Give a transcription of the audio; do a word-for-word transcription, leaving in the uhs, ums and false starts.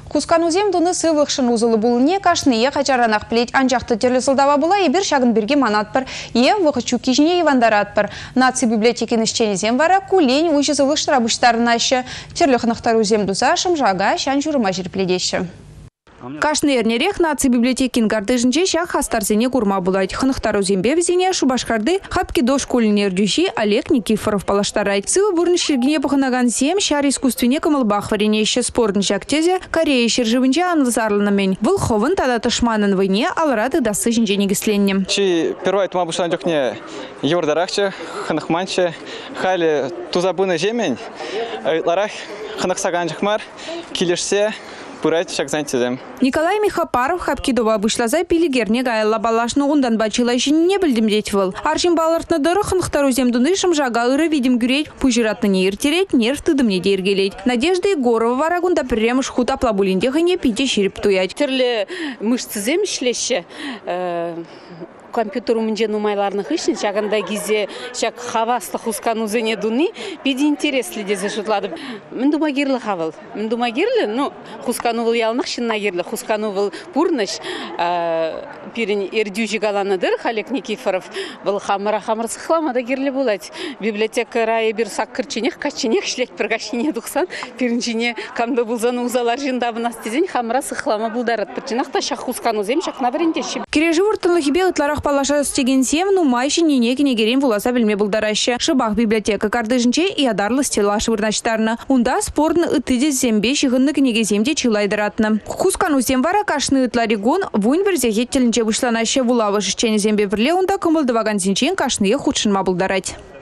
Кусканузем дуны сывықшын узылы бұлыне кашные қачаранақ плеть анжақты терлі сылдава була ебір шағын бірге манатпыр. Е вғычу кежіне евандаратпыр. Наци библиотекин ішченезем вара кулень ұйшы сывықшыра бұштарын ашы. Терлі қынықтар үзем дұза шымжаға шан жүріма жерпледеші. Кашны ернерех наци библиотекин гардыжынче шах хастарзене курма булайт. Хынықтар өзембе візене шубашкарды хапки до школьнер дюши Олег Никифоров палаштарайт. Сывы бурны шергине паханаган сем шар искусственне камылбах варене еще спорын жактезе Корея шерживынче анлызарлынамен. Выл ховын тада тышманын войне алрады дасы жинче негісленне. Чи первайт ма бушлан жокне юрдарахче, хынықманче, хали тузабыны жемень, ларах хынықсаган жықмар, келешсе, Николай Михапаров хапкидова вышлазай пилигерне гайла балашны ундан бачила не білдім детвыл. Аршин балартны дыры хынықтар өземдуны шымжаға ыры видим гюреть, пужиратны не иртереть, нерв тыдымне дергелеть. Надежда Егорова варагунда премш хута плабулинде хыне пите ширип туять. Терлі мышцы земшлеші, компьютер умынже нумайларных ишин шаганда гизе шак хаваслы хускану зене дуни биди интересли дезе шутлады. Мен дума гирлы хавал. Мен дума гирлы, ну хускану выл ялнах шинна гирлы, хускану выл пурныш пирин эрдюжи галанадыр Олег Никифоров выл хамыра хамыр сыхламада гирлы булать. Библиотека райы бир саккырчинех качинех шлет прогашине духсан пиринчине камда булзаны узалар жиндабын астезен хамыра сыхлама булдарат. Пирчинахта шак хускану зем шак наврендеші. Кережі вұртынлығы ытларах палаша стеген сем, ну майши нене кенегерен вуласа білме бұлдарашы. Шыбақ библиотека кардыжынче и адарлы стела шывырначтарны. Унда спорны ытыде зембе шығынны кенеге земде чилайдыратны. Хускану зем вара кашны ытларигон вуйн бір зехет тілінче бұшланашы вулавы шышчені зембе бірле унда кымылдываган зенчен кашные худшынма бұлдарать.